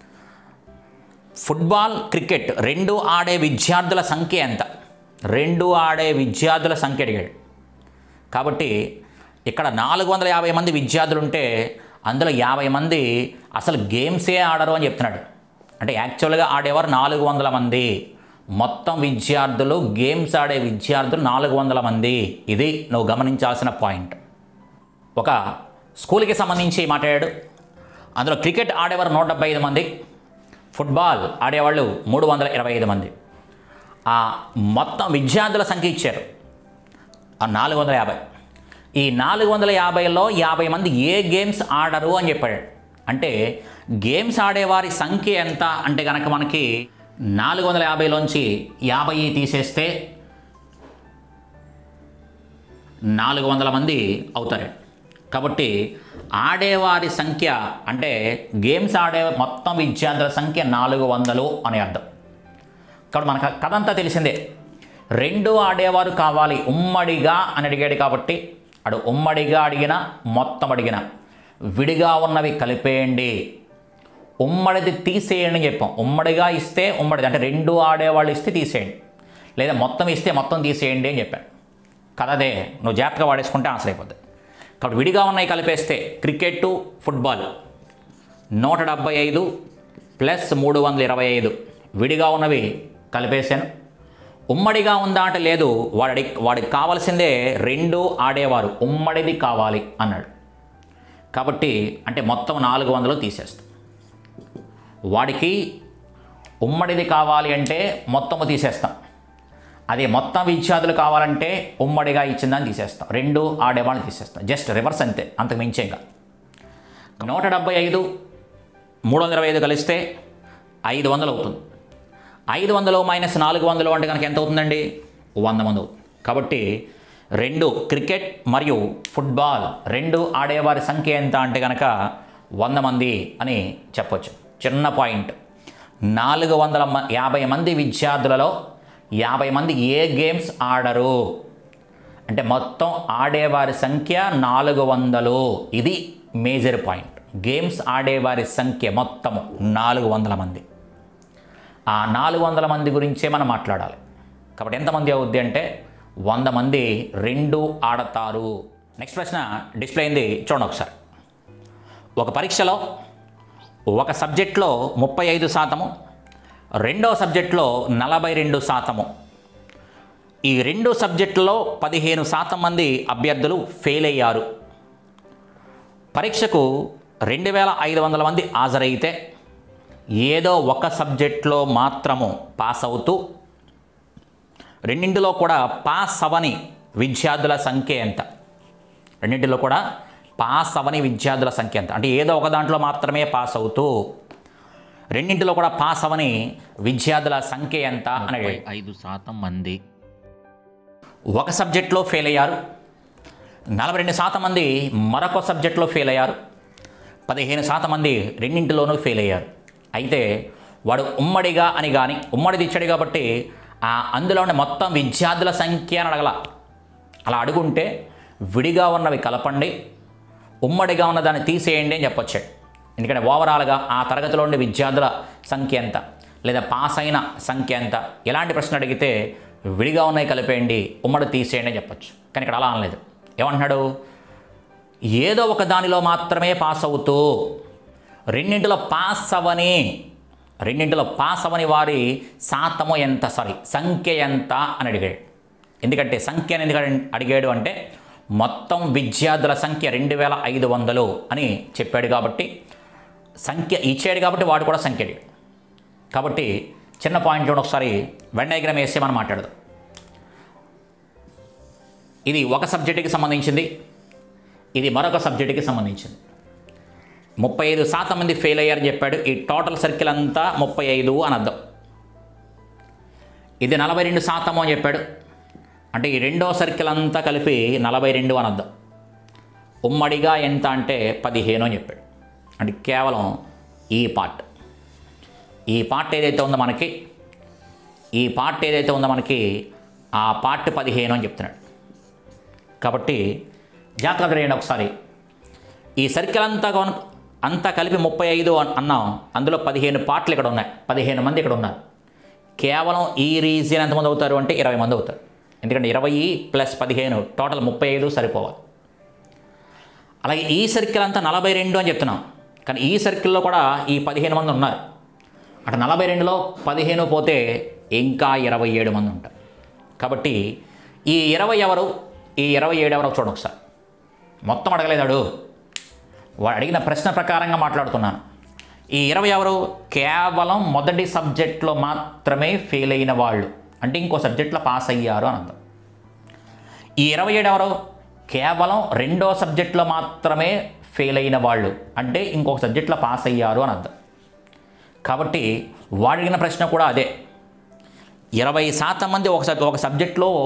ఫుట్బాల్ క్రికెట్ రెండు ఆడే విద్యార్థుల సంఖ్య ఎంత? రెండు ఆడే విద్యార్థుల సంఖ్య అడిగాడు. కాబట్టి ఇక్కడ నాలుగు వందల యాభై మంది విద్యార్థులు ఉంటే అందులో యాభై మంది అసలు గేమ్సే ఆడరు అని చెప్తున్నాడు. అంటే యాక్చువల్గా ఆడేవారు నాలుగు వందల మంది, మొత్తం విద్యార్థులు గేమ్స్ ఆడే విద్యార్థులు నాలుగు వందల మంది. ఇది నువ్వు గమనించాల్సిన పాయింట్. ఒక స్కూల్కి సంబంధించి మాట్లాడాడు. అందులో క్రికెట్ ఆడేవారు నూట డెబ్బై ఐదు మంది, ఫుట్బాల్ ఆడేవాళ్ళు మూడు వందల ఇరవై ఐదు మంది. ఆ మొత్తం విద్యార్థుల సంఖ్య ఇచ్చారు ఆ నాలుగు వందల యాభై. ఈ నాలుగు వందల యాభైలో యాభై మంది ఏ గేమ్స్ ఆడరు అని చెప్పాడు. అంటే గేమ్స్ ఆడేవారి సంఖ్య ఎంత అంటే కనుక మనకి నాలుగు వందల యాభైలోంచి యాభై తీసేస్తే నాలుగు వందల మంది అవుతారు. కాబట్టి ఆడేవారి సంఖ్య అంటే గేమ్స్ ఆడే మొత్తం విద్యార్థుల సంఖ్య నాలుగు వందలు అని అర్థం. కాబట్టి మనకు కథ అంతా తెలిసిందే. రెండు ఆడేవారు కావాలి ఉమ్మడిగా అని అడిగాడు కాబట్టి అడు ఉమ్మడిగా అడిగిన మొత్తం అడిగిన విడిగా ఉన్నవి కలిపేయండి, ఉమ్మడిది తీసేయండి అని చెప్పాం. ఉమ్మడిగా ఇస్తే ఉమ్మడిది అంటే రెండు ఆడేవాళ్ళు ఇస్తే తీసేయండి, లేదా మొత్తం ఇస్తే మొత్తం తీసేయండి అని చెప్పాను. కదదే నువ్వు జాగ్రత్తగా వాడేసుకుంటే ఆన్సర్ అయిపోద్ది. కాబట్టి విడిగా ఉన్నాయి కలిపేస్తే క్రికెట్ ఫుట్బాల్ నూట డెబ్బై ఐదు ప్లస్ మూడు వందల ఇరవై ఐదు విడిగా ఉన్నవి కలిపేశాను. ఉమ్మడిగా ఉందా అంటే లేదు, వాడి వాడికి కావాల్సిందే రెండు ఆడేవారు, ఉమ్మడిది కావాలి అన్నాడు. కాబట్టి అంటే మొత్తం నాలుగు వందలు తీసేస్తాం. వాడికి ఉమ్మడిది కావాలి అంటే మొత్తము తీసేస్తాం, అదే మొత్తం విద్యార్థులు కావాలంటే ఉమ్మడిగా ఇచ్చిందని తీసేస్తాం, రెండు ఆడేవాళ్ళని తీసేస్తాం. జస్ట్ రివర్స్ అంతే, అంతకు మించేగా. నూట డెబ్బై ఐదు మూడు వందల ఇరవై ఐదు కలిస్తే ఐదు వందలు అవుతుంది. ఐదు వందలు మైనస్ నాలుగు వందలు అంటే కనుక ఎంత అవుతుందండి? వంద మంది అవుతుంది. కాబట్టి రెండు క్రికెట్ మరియు ఫుట్బాల్ రెండు ఆడేవారి సంఖ్య ఎంత అంటే కనుక వంద మంది అని చెప్పొచ్చు. చిన్న పాయింట్, నాలుగు వందల యాభై మంది విద్యార్థులలో యాభై మంది ఏ గేమ్స్ ఆడరు అంటే మొత్తం ఆడేవారి సంఖ్య నాలుగు వందలు. ఇది మేజర్ పాయింట్. గేమ్స్ ఆడేవారి సంఖ్య మొత్తము నాలుగు వందల మంది. ఆ నాలుగు వందల మంది గురించే మనం మాట్లాడాలి. కాబట్టి ఎంతమంది అవుద్ది అంటే వంద మంది రెండు ఆడతారు. నెక్స్ట్ ప్రశ్న డిస్ప్లే అయింది చూడండి ఒకసారి. ఒక పరీక్షలో ఒక సబ్జెక్ట్లో ముప్పై ఐదు శాతము, రెండో సబ్జెక్టులో నలభై రెండు శాతము. ఈ రెండు సబ్జెక్టులలో పదిహేను శాతం మంది అభ్యర్థులు ఫెయిల్ అయ్యారు. పరీక్షకు రెండు వేల ఐదు వందల మంది హాజరైతే ఏదో ఒక సబ్జెక్టులో మాత్రము పాస్ అవుతూ రెండింటిలో కూడా పాస్ అవని విద్యార్థుల సంఖ్య ఎంత? రెండింటిలో కూడా పాస్ అవని విద్యార్థుల సంఖ్య ఎంత అంటే ఏదో ఒక దాంట్లో మాత్రమే పాస్ అవుతూ రెండింటిలో కూడా పాస్ అవని విద్యార్థుల సంఖ్య ఎంత అని ఐదు శాతం మంది ఒక సబ్జెక్ట్లో ఫెయిల్ అయ్యారు, నలభై రెండు శాతం మంది మరొక సబ్జెక్ట్లో ఫెయిల్ అయ్యారు, పదిహేను శాతం మంది రెండింటిలోనూ ఫెయిల్ అయ్యారు. అయితే వాడు ఉమ్మడిగా అని కానీ ఉమ్మడిది ఇచ్చాడు కాబట్టి ఆ అందులోని మొత్తం విద్యార్థుల సంఖ్య అని అడగల. అలా అడుగుంటే విడిగా ఉన్నవి కలపండి, ఉమ్మడిగా ఉన్నదాన్ని తీసేయండి అని చెప్పొచ్చాడు. ఎందుకంటే ఓవరాల్గా ఆ తరగతిలో ఉండే విద్యార్థుల సంఖ్య ఎంత లేదా పాస్ అయిన సంఖ్య ఎంత ఎలాంటి ప్రశ్న అడిగితే విడిగా ఉన్నాయి కలిపేయండి, ఉమ్మడి తీసేయండి అని చెప్పొచ్చు. కానీ ఇక్కడ అలా అనలేదు. ఏమంటున్నాడు? ఏదో ఒక దానిలో మాత్రమే పాస్ అవుతూ రెండింటిలో పాస్ అవని రెండింటిలో పాస్ అవని వారి శాతము ఎంత సారీ సంఖ్య ఎంత అని అడిగాడు. ఎందుకంటే సంఖ్య ఎందుకు అడిగాడు అంటే మొత్తం విద్యార్థుల సంఖ్య రెండు వేల ఐదు వందలు అని చెప్పాడు కాబట్టి సంఖ్య ఇచ్చాడు కాబట్టి వాడు కూడా సంఖ్య అడిగాడు. కాబట్టి చిన్న పాయింట్ చూడండి ఒకసారి వెన్ డయాగ్రామ్ వేస్తే మనం మాట్లాడదాం. ఇది ఒక సబ్జెక్టుకి సంబంధించింది, ఇది మరొక సబ్జెక్టుకి సంబంధించింది. ముప్పై ఐదు శాతం మంది ఫెయిల్ అయ్యారని చెప్పాడు. ఈ టోటల్ సర్కిల్ అంతా ముప్పై ఐదు అని అర్థం. ఇది నలభై రెండు శాతము అని చెప్పాడు అంటే ఈ రెండో సర్కిల్ అంతా కలిపి నలభై రెండు అని అర్థం. ఉమ్మడిగా ఎంత అంటే పదిహేను అని చెప్పాడు. అంటే కేవలం ఈ పార్ట్ ఈ పార్ట్ ఏదైతే ఉందో మనకి ఈ పార్ట్ ఏదైతే ఉందో మనకి ఆ పార్ట్ పదిహేను అని చెప్తున్నాడు. కాబట్టి జాగ్రత్తగా చేయండి ఒకసారి. ఈ సర్కిల్ అంతా అంతా కలిపి ముప్పై ఐదు అన్నాం, అందులో పదిహేను పార్ట్లు ఇక్కడ ఉన్నాయి, పదిహేను మంది ఇక్కడ ఉన్నారు. కేవలం ఈ రీజియన్ ఎంతమంది అవుతారు అంటే ఇరవై మంది అవుతారు. ఎందుకంటే ఇరవై ప్లస్ పదిహేను టోటల్ ముప్పై ఐదు సరిపోవాలి. అలాగే ఈ సర్కిల్ అంతా నలభై రెండు అని చెప్తున్నాం, కానీ ఈ సర్కిల్లో కూడా ఈ పదిహేను మంది ఉన్నారు. అంటే నలభై రెండులో పదిహేను పోతే ఇంకా ఇరవై ఏడు మంది ఉంటారు. కాబట్టి ఈ ఇరవై ఎవరు ఈ ఇరవై ఏడు ఎవరో చూడండి ఒకసారి. మొత్తం అడగలేదాడు, వాడు అడిగిన ప్రశ్న ప్రకారంగా మాట్లాడుతున్నాను. ఈ ఇరవై ఎవరు? కేవలం మొదటి సబ్జెక్ట్లో మాత్రమే ఫెయిల్ అయిన వాళ్ళు, అంటే ఇంకో సబ్జెక్ట్లో పాస్ అయ్యారు అని అర్థం. ఈ ఇరవై ఏడు ఎవరు? కేవలం రెండో సబ్జెక్ట్లో మాత్రమే ఫెయిల్ అయిన వాళ్ళు, అంటే ఇంకొక సబ్జెక్ట్లో పాస్ అయ్యారు అని అర్థం. కాబట్టి వాడు అడిగిన ప్రశ్న కూడా అదే. ఇరవై శాతం మంది ఒక ఒక సబ్జెక్ట్లో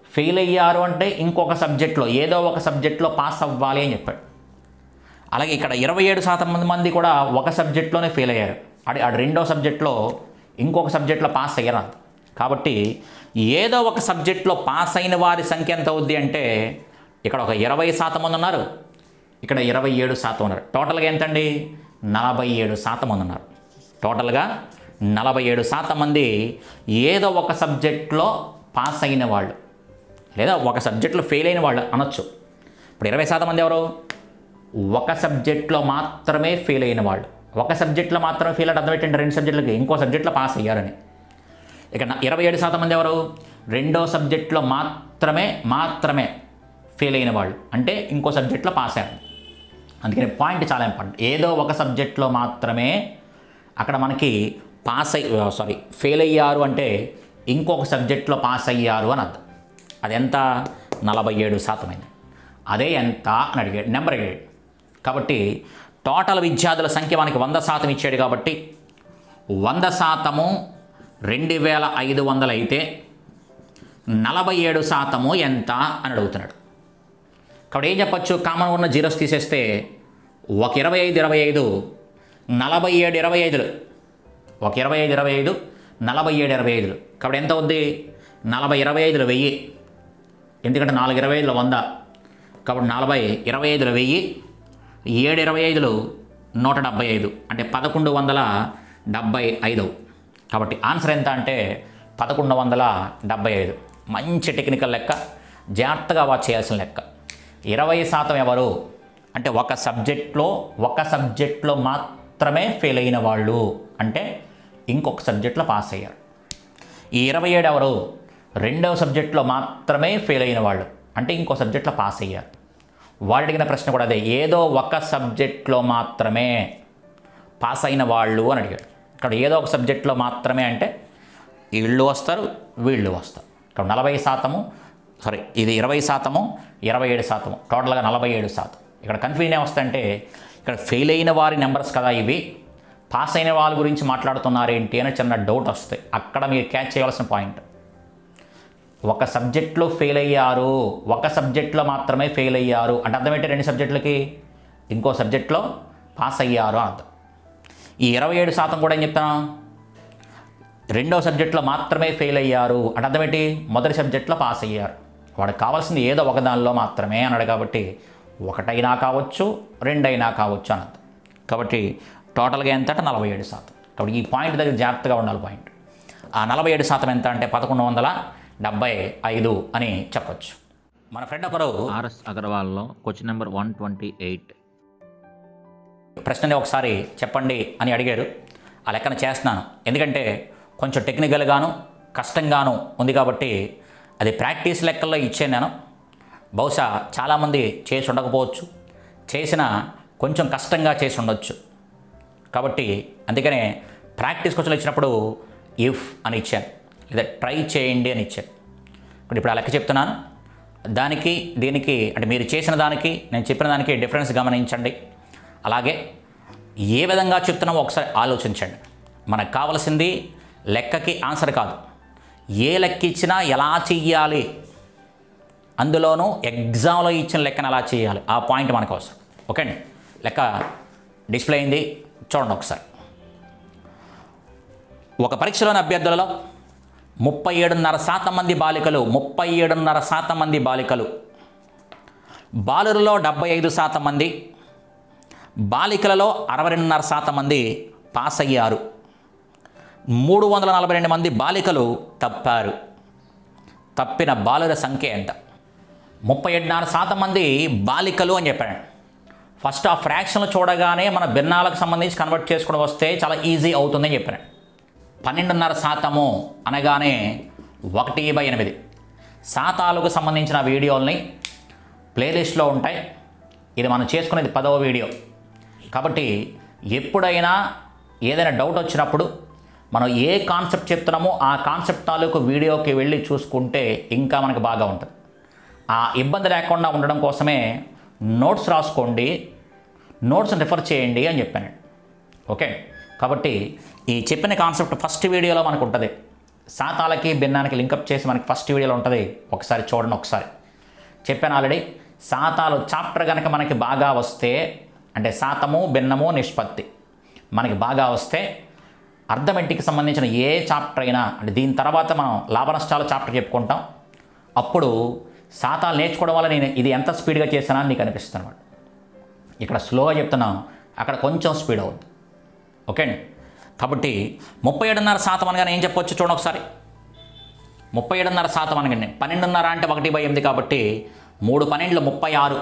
ఫెయిల్ అయ్యారు అంటే ఇంకొక సబ్జెక్ట్లో ఏదో ఒక సబ్జెక్ట్లో పాస్ అవ్వాలి అని చెప్పాడు. అలాగే ఇక్కడ ఇరవై ఏడు శాతం మంది మంది కూడా ఒక సబ్జెక్ట్లోనే ఫెయిల్ అయ్యారు. అది అది రెండో సబ్జెక్ట్లో ఇంకొక సబ్జెక్ట్లో పాస్ అయ్యారు. కాబట్టి ఏదో ఒక సబ్జెక్ట్లో పాస్ అయిన వారి సంఖ్య ఎంత అవుద్ది అంటే ఇక్కడ ఒక ఇరవై శాతం మంది ఉన్నారు, ఇక్కడ ఇరవై ఏడు శాతం ఉన్నారు. టోటల్గా ఎంతండి? నలభై ఏడు శాతం మంది ఉన్నారు. టోటల్గా నలభై ఏడు శాతం మంది ఏదో ఒక సబ్జెక్ట్లో పాస్ అయిన వాళ్ళు లేదా ఒక సబ్జెక్ట్లో ఫెయిల్ అయిన వాళ్ళు అనొచ్చు. ఇప్పుడు ఇరవై శాతం మంది ఎవరు? ఒక సబ్జెక్ట్లో మాత్రమే ఫెయిల్ అయిన వాళ్ళు. ఒక సబ్జెక్ట్లో మాత్రమే ఫెయిల్ అంటే అర్థం ఏంటంటే రెండు సబ్జెక్టులకి ఇంకో సబ్జెక్ట్లో పాస్ అయ్యారని. ఇక ఇరవై ఏడు శాతం మంది ఎవరు? రెండో సబ్జెక్ట్లో మాత్రమే మాత్రమే ఫెయిల్ అయిన వాళ్ళు, అంటే ఇంకో సబ్జెక్ట్లో పాస్ అయ్యారు. అందుకని పాయింట్ చాలా ఇంపార్టెంట్. ఏదో ఒక సబ్జెక్ట్లో మాత్రమే అక్కడ మనకి పాస్ అయ్యి సారీ ఫెయిల్ అయ్యారు అంటే ఇంకొక సబ్జెక్ట్లో పాస్ అయ్యారు అని అర్థం. అది ఎంత? నలభై ఏడు శాతం అయింది. అదే ఎంత అని అడిగాడు, నెంబర్ అడిగాడు. కాబట్టి టోటల్ విద్యార్థుల సంఖ్య మనకి వంద శాతం ఇచ్చాడు. కాబట్టి వంద శాతము రెండు వేల ఐదు వందలు అయితే నలభై ఏడు శాతము ఎంత అని అడుగుతున్నాడు. కాబట్టి ఏం చెప్పచ్చు? కామన్ ఉన్న జీరోస్ తీసేస్తే ఒక ఇరవై ఐదు ఇరవై ఐదు నలభై ఏడు ఇరవై ఐదులు ఒక ఇరవై ఐదు ఇరవై ఐదు నలభై ఏడు ఇరవై ఐదులు. కాబట్టి ఎంత అవుద్ది? నలభై ఇరవై ఐదులు వెయ్యి, ఎందుకంటే నాలుగు ఇరవై ఐదులు వంద. కాబట్టి నలభై ఇరవై ఐదులు వెయ్యి, ఏడు ఇరవై ఐదులు నూట డెబ్బై ఐదు, అంటే పదకొండు వందల డెబ్బై ఐదు. కాబట్టి ఆన్సర్ ఎంత అంటే పదకొండు వందల డెబ్బై ఐదు. మంచి టెక్నికల్ లెక్క, జాగ్రత్తగా వాచ్ చేయాల్సిన లెక్క. ఇరవై శాతం ఎవరు అంటే ఒక సబ్జెక్ట్లో ఒక సబ్జెక్ట్లో మాత్రమే ఫెయిల్ అయిన వాళ్ళు, అంటే ఇంకొక సబ్జెక్ట్లో పాస్ అయ్యారు. ఈ ఇరవై ఏడు ఎవరు? రెండవ సబ్జెక్ట్లో మాత్రమే ఫెయిల్ అయిన వాళ్ళు, అంటే ఇంకో సబ్జెక్ట్లో పాస్ అయ్యారు. వాడు అడిగిన ప్రశ్న కూడా అదే, ఏదో ఒక సబ్జెక్ట్లో మాత్రమే పాస్ అయిన వాళ్ళు అని అడిగాడు. ఇక్కడ ఏదో ఒక సబ్జెక్ట్లో మాత్రమే అంటే వీళ్ళు వస్తారు వీళ్ళు వస్తారు. ఇక్కడ నలభై శాతము సారీ ఇది ఇరవై శాతము ఇరవై ఏడు శాతము టోటల్గా నలభై ఏడు శాతం. ఇక్కడ కన్ఫ్యూజన్ ఏమొస్తాయంటే ఇక్కడ ఫెయిల్ అయిన వారి నెంబర్స్ కదా ఇవి, పాస్ అయిన వాళ్ళ గురించి మాట్లాడుతున్నారేంటి అని చిన్న డౌట్ వస్తాయి. అక్కడ మీరు క్యాచ్ చేయవలసిన పాయింట్, ఒక సబ్జెక్ట్లో ఫెయిల్ అయ్యారు, ఒక సబ్జెక్ట్లో మాత్రమే ఫెయిల్ అయ్యారు అంటే అర్థం ఏంటి? రెండు సబ్జెక్టులకి ఇంకో సబ్జెక్ట్లో పాస్ అయ్యారు అని అర్థం. ఈ ఇరవై ఏడు శాతం కూడా ఏం చెప్తాను? రెండో సబ్జెక్ట్లో మాత్రమే ఫెయిల్ అయ్యారు అంటే అర్థం ఏంటి? మొదటి సబ్జెక్ట్లో పాస్ అయ్యారు. వాడికి కావాల్సింది ఏదో ఒక దానిలో మాత్రమే అన్నాడు. కాబట్టి ఒకటైనా కావచ్చు రెండైనా కావచ్చు అని అర్థం. కాబట్టి టోటల్గా ఎంత అంటే నలభై ఏడు శాతం. కాబట్టి ఈ పాయింట్ దగ్గర జాగ్రత్తగా ఉండాలి పాయింట్. ఆ నలభై ఏడు శాతం ఎంత అంటే పదకొండు వందల డెబ్బై ఐదు అని చెప్పచ్చు. మన ఫ్రెండ్ ఒకరు ఆర్ఎస్ అగర్వాల్లో question number one twenty eight ప్రశ్నని ఒకసారి చెప్పండి అని అడిగారు. ఆ లెక్కన చేస్తున్నాను, ఎందుకంటే కొంచెం టెక్నికల్గాను కష్టంగాను ఉంది. కాబట్టి అది ప్రాక్టీస్ లెక్కల్లో ఇచ్చాను నేను. బహుశా చాలామంది చేసి ఉండకపోవచ్చు, చేసిన కొంచెం కష్టంగా చేసి ఉండొచ్చు. కాబట్టి అందుకనే ప్రాక్టీస్ క్వశ్చన్లు ఇచ్చినప్పుడు ఇఫ్ అని ఇచ్చాను, లేదా ట్రై చేయండి అని ఇచ్చాను. ఇప్పుడు ఇప్పుడు ఆ లెక్క చెప్తున్నాను. దానికి దీనికి అంటే మీరు చేసిన దానికి నేను చెప్పిన దానికి డిఫరెన్స్ గమనించండి. అలాగే ఏ విధంగా చెప్తున్నామో ఒకసారి ఆలోచించండి. మనకు కావాల్సింది లెక్కకి ఆన్సర్ కాదు, ఏ లెక్క ఇచ్చినా ఎలా చెయ్యాలి, అందులోనూ ఎగ్జామ్లో ఇచ్చిన లెక్కను ఎలా చేయాలి, ఆ పాయింట్ మనకు అవసరం. ఓకే అండి, లెక్క డిస్ప్లే అయింది చూడండి ఒకసారి. ఒక పరీక్షలోని అభ్యర్థులలో ముప్పై ఏడున్నర శాతం మంది బాలికలు ముప్పై ఏడున్నర శాతం మంది బాలికలు బాలురులో డెబ్బై ఐదు శాతం మంది, బాలికలలో అరవై రెండున్నర శాతం మంది పాస్ అయ్యారు. మూడు వందల నలభై రెండు మంది బాలికలు తప్పారు. తప్పిన బాలుర సంఖ్య ఎంత? ముప్పై ఏడున్నర శాతం మంది బాలికలు అని చెప్పాను. ఫస్ట్ ఆ ఫ్రాక్షన్లు చూడగానే మన భిన్నాలకు సంబంధించి కన్వర్ట్ చేసుకోవడం వస్తే చాలా ఈజీ అవుతుందని చెప్పాను. పన్నెండున్నర శాతము అనగానే ఒకటి బై ఎనిమిది శాతాలకు సంబంధించిన వీడియోల్ని ప్లేలిస్ట్లో ఉంటాయి. ఇది మనం చేసుకునేది పదవ వీడియో. కాబట్టి ఎప్పుడైనా ఏదైనా డౌట్ వచ్చినప్పుడు మనం ఏ కాన్సెప్ట్ చెప్తున్నామో ఆ కాన్సెప్ట్ తాలూకు వీడియోకి వెళ్ళి చూసుకుంటే ఇంకా మనకు బాగా ఉంటుంది. ఆ ఇబ్బంది లేకుండా ఉండడం కోసమే నోట్స్ రాసుకోండి, నోట్స్ రిఫర్ చేయండి అని చెప్పాను. ఓకే, కాబట్టి ఈ చెప్పిన కాన్సెప్ట్ ఫస్ట్ వీడియోలో మనకు ఉంటుంది. శాతాలకి భిన్నానికి లింకప్ చేసి మనకి ఫస్ట్ వీడియోలో ఉంటుంది, ఒకసారి చూడండి. ఒకసారి చెప్పాను ఆల్రెడీ, శాతాలు చాప్టర్ కనుక మనకి బాగా వస్తే, అంటే శాతము భిన్నము నిష్పత్తి మనకి బాగా వస్తే అర్థమెటిక్కి సంబంధించిన ఏ చాప్టర్ అయినా, అంటే దీని తర్వాత మనం లాభ నష్టాల చాప్టర్ చెప్పుకుంటాం. అప్పుడు శాతాలు నేర్చుకోవడం వల్ల నేను ఇది ఎంత స్పీడ్గా చేశానని నీకు అనిపిస్తుంది అన్నమాట. ఇక్కడ స్లోగా చెప్తున్నాం, అక్కడ కొంచెం స్పీడ్ అవుద్ది. ఓకే అండి. కాబట్టి ముప్పై ఏడున్నర శాతం అనగానే ఏం చెప్పొచ్చు చూడండి ఒకసారి. ముప్పై ఏడున్నర శాతం అనగానే పన్నెండున్నర అంటే ఒకటి బై ఎనిమిది కాబట్టి మూడు పన్నెండులు ముప్పై ఆరు,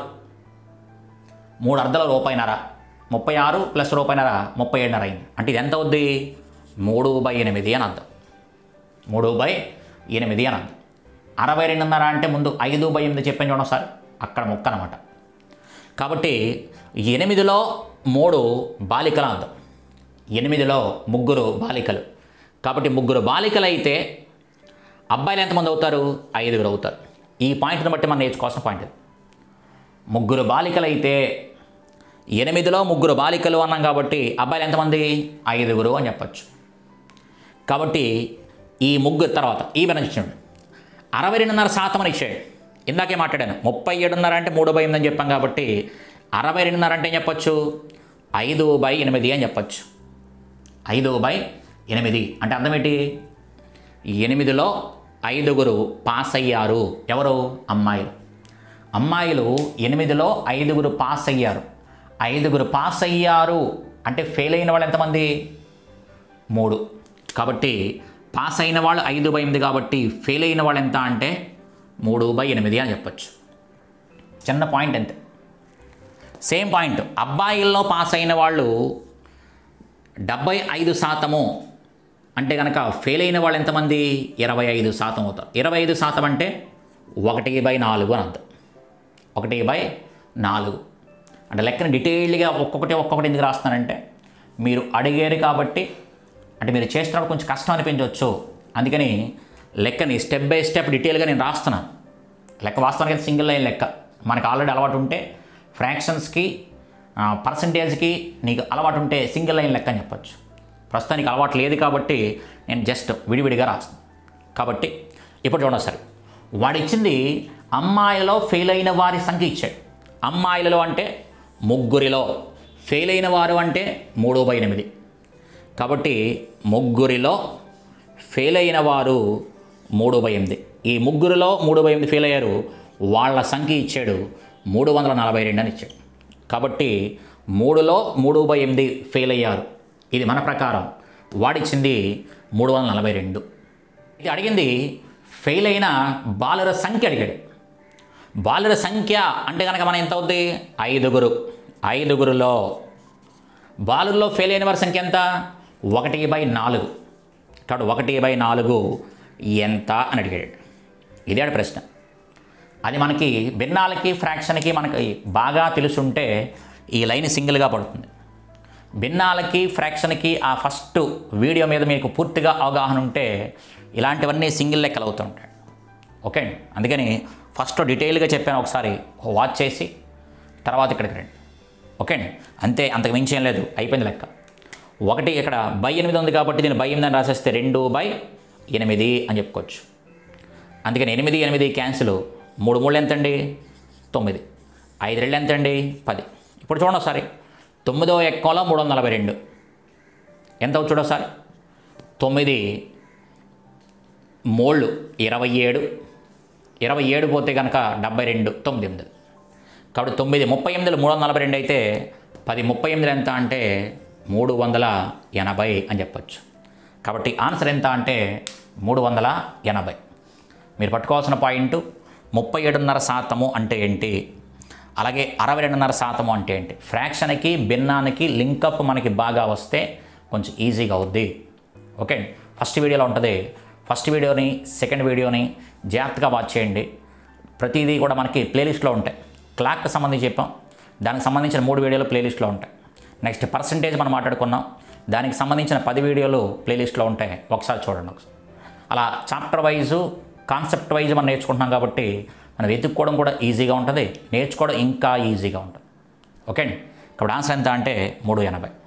మూడు అర్ధల రూపాయిన్నర, ముప్పై ఆరు ప్లస్ రూపాయిన్నర ముప్పై ఏడున్నర అయింది. అంటే ఇది ఎంత అవుద్ది? మూడు బై ఎనిమిది అని అర్థం. మూడు బై ఎనిమిది అని అర్థం. అరవై రెండున్నర అంటే ముందు ఐదు బై ఎనిమిది చెప్పాను చూడండి ఒకసారి, అక్కడ ముక్క అనమాట. కాబట్టి ఎనిమిదిలో మూడు బాలికల అర్థం, ఎనిమిదిలో ముగ్గురు బాలికలు. కాబట్టి ముగ్గురు బాలికలు అయితే అబ్బాయిలు ఎంతమంది అవుతారు? ఐదుగురు అవుతారు. ఈ పాయింట్ని బట్టి మనం నేర్చుకోవాల్సిన పాయింట్ ఇది. ముగ్గురు బాలికలు అయితే ఎనిమిదిలో ముగ్గురు బాలికలు అన్నాం కాబట్టి అబ్బాయిలు ఎంతమంది? ఐదుగురు అని చెప్పచ్చు. కాబట్టి ఈ ముగ్గురు తర్వాత ఈ ఇచ్చాడు అరవై రెండున్నర శాతం అని ఇచ్చాడు. ఇందాకే మాట్లాడాను, ముప్పై ఏడున్నర అంటే మూడు బై ఎనిమిది అని చెప్పాం కాబట్టి అరవై రెండున్నర అంటే ఏం చెప్పచ్చు? ఐదు బై ఎనిమిది అని చెప్పచ్చు. ఐదు బై ఎనిమిది అంటే అర్థం ఏంటి? ఎనిమిదిలో ఐదుగురు పాస్ అయ్యారు. ఎవరు? అమ్మాయిలు. అమ్మాయిలు ఎనిమిదిలో ఐదుగురు పాస్ అయ్యారు. ఐదుగురు పాస్ అయ్యారు అంటే ఫెయిల్ అయిన వాళ్ళు ఎంతమంది? మూడు. కాబట్టి పాస్ అయిన వాళ్ళు ఐదు బై ఎనిమిది కాబట్టి ఫెయిల్ అయిన వాళ్ళు ఎంత అంటే మూడు బై ఎనిమిది అని చెప్పచ్చు. చిన్న పాయింట్ అంతే. సేమ్ పాయింట్ అబ్బాయిల్లో పాస్ అయిన వాళ్ళు డెబ్బై ఐదు శాతము అంటే కనుక ఫెయిల్ అయిన వాళ్ళు ఎంతమంది? ఇరవై ఐదు శాతం అవుతారు. ఇరవై ఐదు శాతం అంటే ఒకటి బై నాలుగు అని అర్థం. ఒకటి బై నాలుగు అంటే లెక్కని డీటెయిల్గా ఒక్కొక్కటి ఒక్కొక్కటి ఎందుకు రాస్తానంటే మీరు అడిగారు కాబట్టి, అంటే మీరు చేస్తున్నప్పుడు కొంచెం కష్టం అనిపించవచ్చు, అందుకని లెక్కని స్టెప్ బై స్టెప్ డీటెయిల్గా నేను రాస్తున్నాను. లెక్క వాస్తవానికి అయితే సింగిల్ లైన్ లెక్క మనకు ఆల్రెడీ అలవాటు ఉంటే, ఫ్రాక్షన్స్కి పర్సంటేజ్కి నీకు అలవాటు ఉంటే సింగిల్ లైన్ లెక్క అని చెప్పచ్చు. ప్రస్తుతానికి అలవాటు లేదు కాబట్టి నేను జస్ట్ విడివిడిగా రాస్తాను. కాబట్టి ఇప్పుడు చూడండి సరే, వాడు ఇచ్చింది అమ్మాయిలో ఫెయిల్ అయిన వారి సంఖ్య ఇచ్చాడు. అమ్మాయిలలో అంటే ముగ్గురిలో, ఫెయిల్ అయిన వారు అంటే మూడు బై ఎనిమిది. కాబట్టి ముగ్గురిలో ఫెయిల్ అయిన వారు మూడు బై ఎనిమిది. ఈ ముగ్గురిలో మూడు బై ఎనిమిది ఫెయిల్ అయ్యారు, వాళ్ళ సంఖ్య ఇచ్చాడు మూడు వందల నలభై రెండు అని ఇచ్చాడు. కాబట్టి మూడులో మూడు బై ఎనిమిది ఫెయిల్ అయ్యారు. ఇది మన ప్రకారం వాడిచ్చింది మూడు వందల నలభై రెండు. ఇది అడిగింది ఫెయిల్ అయిన బాలుర సంఖ్య అడిగాడు. బాలుర సంఖ్య అంటే కనుక మనం ఎంత అవుద్ది? ఐదుగురు. ఐదుగురులో బాలుల్లో ఫెయిల్ అయిన వారి సంఖ్య ఎంత? ఒకటి బై నాలుగు. కాబట్టి ఒకటి బై నాలుగు ఎంత అని అడిగాడు. ఇదే ప్రశ్న. అది మనకి భిన్నాలకి ఫ్రాక్షన్కి మనకి బాగా తెలుసుంటే ఈ లైన్ సింగిల్గా పడుతుంది. భిన్నాలకి ఫ్రాక్షన్కి ఆ ఫస్ట్ వీడియో మీద మీకు పూర్తిగా అవగాహన ఉంటే ఇలాంటివన్నీ సింగిల్ లెక్కలు అవుతుంటాయి. ఓకే అండి. అందుకని ఫస్ట్ డీటెయిల్గా చెప్పాను, ఒకసారి వాచ్ చేసి తర్వాత ఇక్కడికి రండి. ఓకే అండి. అంతే, అంతకు మించి ఏం లేదు, అయిపోయింది లెక్క. ఒకటి ఇక్కడ బై ఎనిమిది ఉంది కాబట్టి దీన్ని బై ఎనిమిది అని రాసేస్తే రెండు బై ఎనిమిది అని చెప్పుకోవచ్చు. అందుకని ఎనిమిది ఎనిమిది క్యాన్సిల్, మూడు మూడు ఎంతండి? తొమ్మిది. ఐదు రెండు ఎంతండి? పది. ఇప్పుడు చూడండి ఒకసారి, తొమ్మిదో ఎక్కంలో మూడు వందల నలభై రెండు ఎంత అవుతుంది చూడొకసారి. తొమ్మిది మూళ్ళు ఇరవై ఏడు, ఇరవై ఏడు పోతే కనుక డెబ్బై రెండు, తొమ్మిది ఎనిమిది. కాబట్టి తొమ్మిది ముప్పై ఎనిమిదిలో మూడు వందల నలభై రెండు అయితే పది ముప్పై ఎనిమిది ఎంత అంటే మూడు వందల ఎనభై అని చెప్పచ్చు. కాబట్టి ఆన్సర్ ఎంత అంటే మూడు వందల ఎనభై. మీరు పట్టుకోవాల్సిన పాయింట్ ముప్పై ఏడున్నర శాతము అంటే ఏంటి, అలాగే అరవై రెండున్నర శాతము అంటే ఏంటి. ఫ్రాక్షన్కి భిన్నానికి లింకప్ మనకి బాగా వస్తే కొంచెం ఈజీగా అవుద్ది. ఓకే, ఫస్ట్ వీడియోలో ఉంటుంది. ఫస్ట్ వీడియోని సెకండ్ వీడియోని జాగ్రత్తగా వాచ్ చేయండి. ప్రతిదీ కూడా మనకి ప్లేలిస్ట్లో ఉంటాయి. క్లాక్కి సంబంధించి చెప్పాం, దానికి సంబంధించిన మూడు వీడియోలు ప్లేలిస్ట్లో ఉంటాయి. నెక్స్ట్ పర్సంటేజ్ మనం మాట్లాడుకున్నాం, దానికి సంబంధించిన పది వీడియోలు ప్లేలిస్ట్లో ఉంటాయి, ఒకసారి చూడండి. ఒకసారి అలా చాప్టర్ వైజు కాన్సెప్ట్ వైజ్ మనం నేర్చుకుంటున్నాం కాబట్టి మనం వెతుక్కోవడం కూడా ఈజీగా ఉంటుంది, నేర్చుకోవడం ఇంకా ఈజీగా ఉంటుంది. ఓకే అండి. కాబట్టి ఆన్సర్ ఎంత అంటే మూడు ఎనభై.